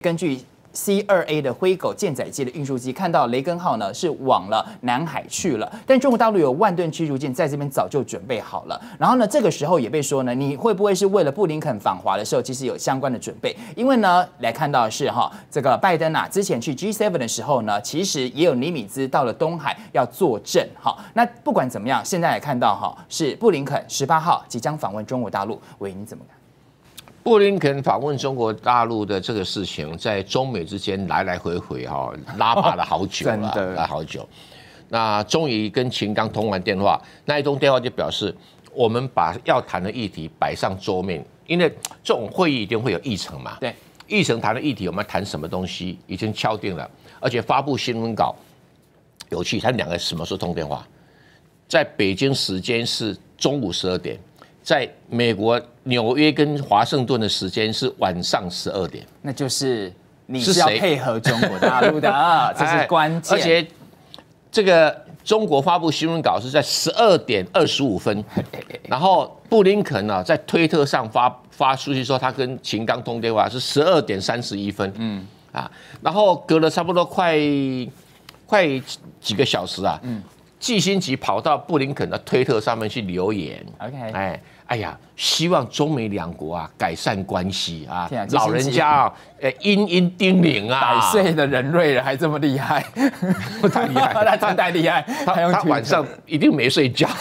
根据C2A 的灰狗舰载机的运输机，看到雷根号呢是往了南海去了，但中国大陆有万吨驱逐舰在这边早就准备好了。然后呢，这个时候也被说呢，你会不会是为了布林肯访华的时候，其实有相关的准备？因为呢，来看到的是这个拜登啊，之前去 G7 的时候呢，其实也有尼米兹到了东海要坐镇。那不管怎么样，现在来看到是布林肯18号即将访问中国大陆，喂，你怎么看？ 布林肯访问中国大陆的这个事情，在中美之间来来回回拉拔了好久了，拉了好久。那终于跟秦刚通完电话，那一通电话就表示，我们把要谈的议题摆上桌面，因为这种会议一定会有议程嘛。 对， 议程谈的议题，我们要谈什么东西已经敲定了，而且发布新闻稿。有趣，他们两个什么时候通电话？在北京时间是中午12点。在美国纽约跟华盛顿的时间是晚上12点， 那就是你是要配合中国大陆的，这是关键。 而且这个中国发布新闻稿是在12点25分，然后布林肯呢在推特上发出去说他跟秦刚通电话是12点31分，然后隔了差不多快几个小时啊，季辛吉跑到布林肯的推特上面去留言 ，OK， 哎呀，希望中美两国啊改善关系啊，老人家啊，殷叮咛啊 ，100岁的人瑞了还这么厉害， 太厉害， 他真太厉害， 他晚上一定没睡觉。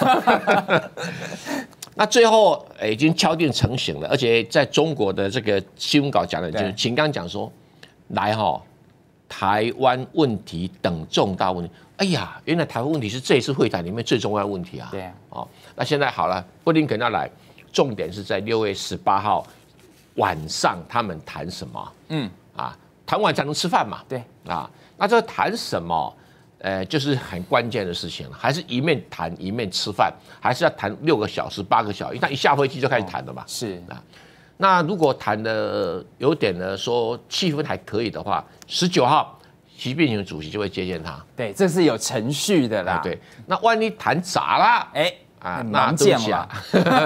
那最后已经敲定成型了，而且在中国的这个新闻稿讲的就是秦刚讲说，来台湾问题等重大问题。哎呀，原来台湾问题是这一次会谈里面最重要的问题啊！ 对啊， 那现在好了，布林肯要来，重点是在6月18号晚上他们谈什么？谈完才能吃饭嘛。 对啊，那这谈什么？就是很关键的事情了，还是一面谈一面吃饭，还是要谈6个小时、8个小时？他一下飞机就开始谈了嘛。 是啊， 那如果谈的有点呢，说气氛还可以的话，19号。习近平主席就会接见他， 对，这是有程序的啦。 对，那万一谈砸了， 那对不起啊，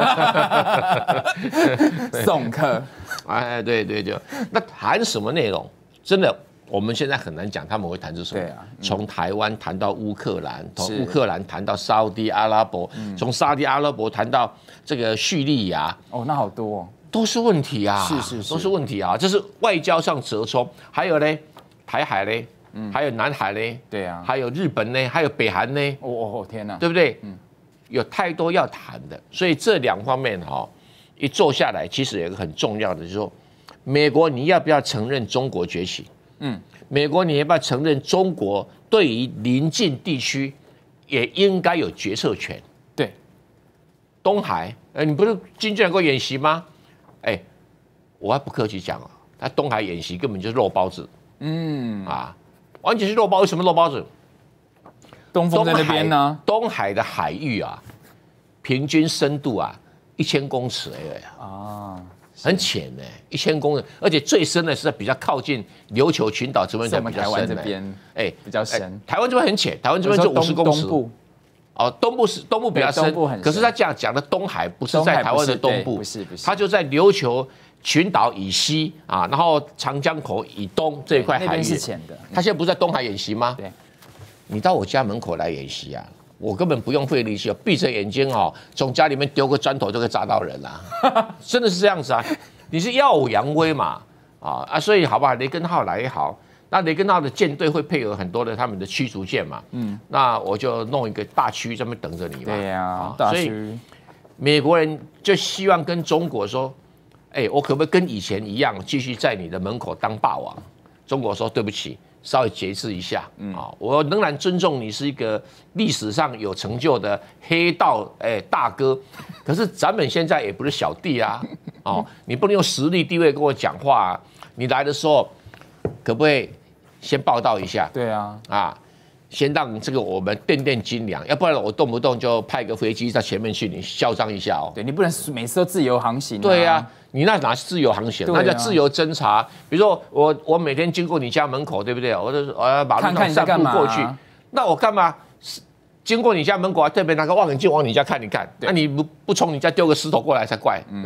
送客， 对，那谈什么内容？真的，我们现在很难讲他们会谈是什么。对啊，从台湾谈到乌克兰，从乌克兰谈到沙地阿拉伯，从沙地阿拉伯谈到这个叙利亚， 那好多都是问题啊， 是， 都是问题啊，这是外交上折冲。还有呢，台海呢？还有南海呢， 对啊， 还有日本呢，还有北韩呢， 天哪， 对不对？有太多要谈的，所以这两方面一坐下来，其实有一个很重要的，就是说，美国你要不要承认中国崛起？美国你要不要承认中国对于邻近地区也应该有决策权？ 对， 东海，你不是金正恩给我演习吗？我还不客气讲他东海演习根本就是肉包子，完全是肉包，为什么肉包子？ 东风在那边呢。 东海的海域啊，平均深度1000公尺很浅1000公尺，而且最深的是在比较靠近琉球群岛这边才比较深。 台湾这边比较深。 台湾这边很浅，台湾这边就50公尺。东部比较深，可是他讲的东海不是在台湾的东部， 不是， 他就在琉球群岛以西然后长江口以东这一块海域是浅的。 他现在不是在东海演习吗？ 对， 你到我家门口来演习我根本不用费力气，闭着眼睛从家里面丢个砖头就可以砸到人真的是这样子你是耀武扬威嘛所以好吧，雷根号来也好，那雷根号的舰队会配合很多的他们的驱逐舰嘛，那我就弄一个大区这边等着你嘛。 对呀，大区。 所以美国人就希望跟中国说。我可不可以跟以前一样，继续在你的门口当霸王？中国说对不起，稍微节制一下我仍然尊重你是一个历史上有成就的黑道大哥，可是咱们现在也不是小弟你不能用实力地位跟我讲话你来的时候可不可以先报道一下？ 对啊， 先让这个我们垫斤两，要不然我动不动就派个飞机在前面去，你嚣张一下对，你不能每次都自由航行对你那哪是自由航行？那叫自由侦查。比如说我每天经过你家门口，对不对？我马路上散步过去，那我干嘛？经过你家门口特别拿个望远镜往你家看一看？那你不从你家丢个石头过来才怪，对。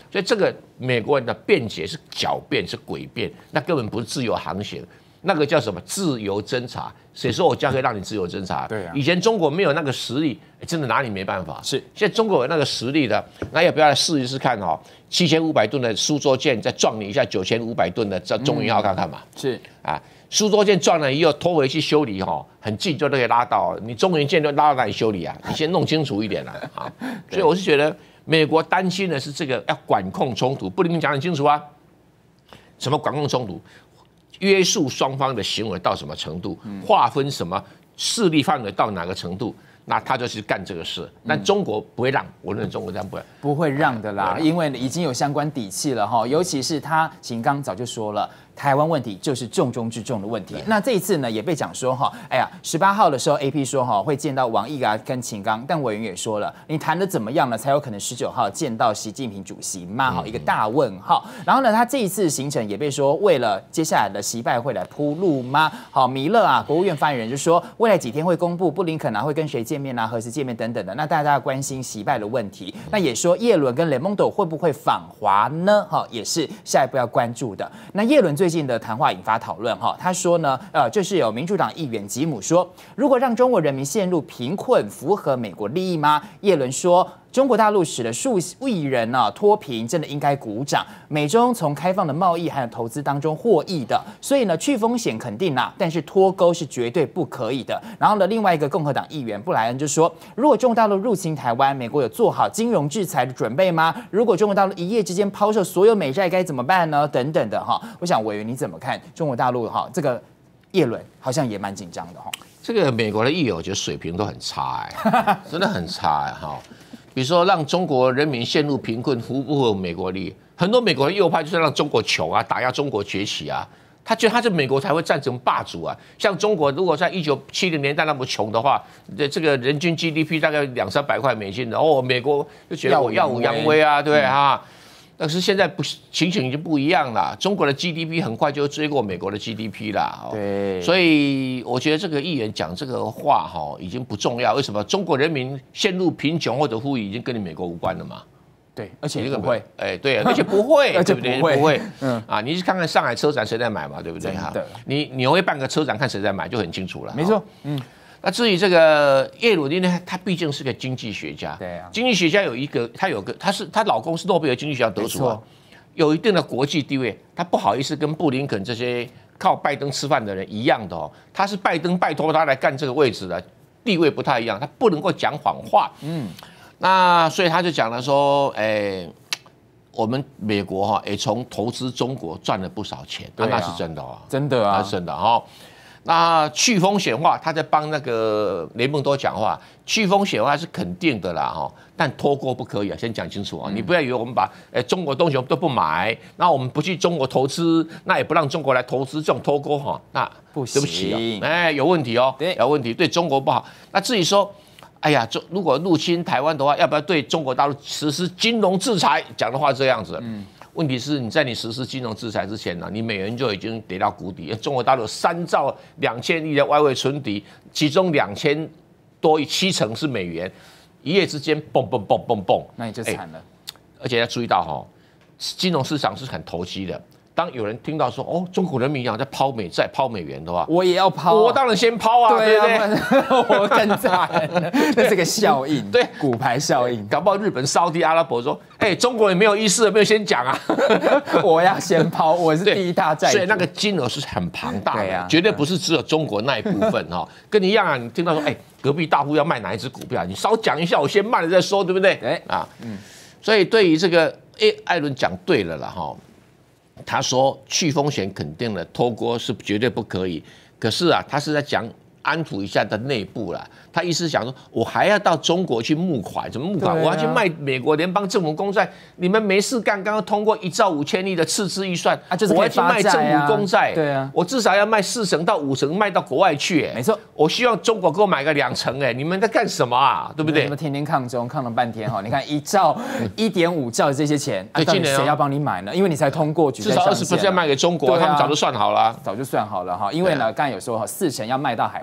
所以这个美国人的辩解是狡辩，是诡辩，那根本不是自由航行，那个叫什么自由侦查？谁说我将可以让你自由侦查？ 对啊， 以前中国没有那个实力，真的拿你没办法。 是， 现在中国有那个实力的，那要不要来试一试看哦？7500吨的苏州舰再撞你一下9500吨的中云号看看嘛？ 是啊，苏州舰撞了以后拖回去修理哈，很近就可以拉到。你中云舰就拉到哪里修理啊？你先弄清楚一点啦啊！所以我是觉得美国担心的是这个要管控冲突，布林肯讲很清楚啊，什么管控冲突？约束双方的行为到什么程度，划分什么势力范围到哪个程度，那他就是干这个事。但中国不会让，我认为中国这样不会让的啦，因为已经有相关底气了哈。尤其是他秦刚早就说了，台湾问题就是重中之重的问题。那这一次呢，也被讲说哈，哎呀，18号的时候 AP 说哈会见到王毅啊跟秦刚，但委员也说了，你谈的怎么样呢？才有可能19号见到习近平主席吗？好，一个大问号。然后呢，他这一次行程也被说为了接下来的习拜会来铺路吗？好，米勒啊，国务院发言人就说，未来几天会公布布林肯啊会跟谁见面啊，何时见面等等的。那大家关心习拜的问题，那也说叶伦跟雷蒙多会不会访华呢？哈，也是下一步要关注的。那叶伦最近的谈话引发讨论哈，他说呢，就是有民主党议员吉姆说，如果让中国人民陷入贫困，符合美国利益吗？叶伦说，中国大陆使得数亿人呢脱贫，真的应该鼓掌。美中从开放的贸易还有投资当中获益的，所以呢去风险肯定啦，但是脱钩是绝对不可以的。然后呢，另外一个共和党议员布莱恩就说，如果中国大陆入侵台湾，美国有做好金融制裁的准备吗？如果中国大陆一夜之间抛售所有美债该怎么办呢？等等的哈，我想委员你怎么看中国大陆哈这个叶伦好像也蛮紧张的哈。 这个美国的议员我觉得水平都很差真的很差哈。比如说让中国人民陷入贫困，符不符合美国利益？很多美国的右派就是让中国穷啊，打压中国崛起啊。他觉得他在美国才会战成霸主啊。像中国如果在1970年代那么穷的话，这个人均 GDP 大概200-300块美金的哦，美国就觉得我耀武扬威啊，对不对啊？但是现在情形已经不一样了，中国的 GDP 很快就会追过美国的 GDP 啦。 对， 所以我觉得这个议员讲这个话哈已经不重要。为什么？中国人民陷入贫穷或者富裕已经跟你美国无关了嘛？ 对，而且不会， 对，而且不会， 而且对不对？ 不会， 你去看看上海车展谁在买嘛，对不对哈？你纽约办个车展看谁在买就很清楚了。 没错， 那至于这个叶鲁尼呢，他毕竟是个经济学家， 对啊， 经济学家她老公是诺贝尔经济学奖得主啊，有一定的国际地位，他不好意思跟布林肯这些靠拜登吃饭的人一样的哦，他是拜登拜托他来干这个位置的，地位不太一样，他不能够讲谎话，那所以他就讲了说，我们美国哈也从投资中国赚了不少钱，那是真的啊， 真的啊， 那是真的哈。那去风险化，他在帮那个雷蒙多讲话，去风险化是肯定的啦哈，但脱钩不可以啊，先讲清楚啊，你不要以为我们把中国东西都不买，那我们不去中国投资，那也不让中国来投资，这种脱钩哈，那不行， 对不起啊，有问题哦，有问题，对中国不好。那至于说，哎呀，如果入侵台湾的话，要不要对中国大陆实施金融制裁？讲的话这样子，问题是你在你实施金融制裁之前呢，你美元就已经跌到谷底。中国大陆3兆2000亿的外汇存底，其中2000多亿70%是美元，一夜之间蹦， 那你就惨了。 而且要注意到哈，金融市场是很投机的。当有人听到说哦，中国人民银行在抛美债、抛美元的话， 我也要抛， 我当然先抛啊，对不对？ 我更惨，这是个效应， 对， 骨牌效应。 搞不好日本、沙特阿拉伯说，中国人没有意思，没有先讲啊， 我要先抛，我是第一大债主， 所以那个金额是很庞大的， 啊， 绝对不是只有中国那一部分哈，跟你一样啊，你听到说，隔壁大户要卖哪一只股票，你稍讲一下，我先卖了再说，对不对？对啊，所以对于这个，艾伦讲对了啦哈。他说去风险肯定的脱钩是绝对不可以，可是啊，他是在讲安抚一下的内部啦。他意思是讲说，我还要到中国去募款，怎么募款？我要去卖美国联邦政府公债。你们没事干，刚刚通过1兆5千亿的赤字预算， 就是我要去卖政府公债， 对啊， 我至少要卖4成到5成卖到国外去， 没错。 我希望中国给我买个2成，你们在干什么啊？对不对？ 你们天天抗中，抗了半天哈，你看1兆、1.5兆这些钱，到底谁要帮你买呢？因为你才通过举债上限， 至少20%卖给中国，他们早就算好了， 早就算好了哈。因为呢，刚才有说4成要卖到海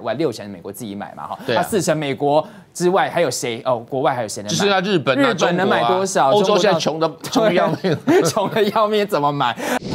外，60%美国自己买嘛哈， 对啊那40%美国之外还有谁？哦，国外还有谁能买？ 就是日本啊， 日本能买多少？ 欧洲现在穷的要命， 穷的要命，怎么买？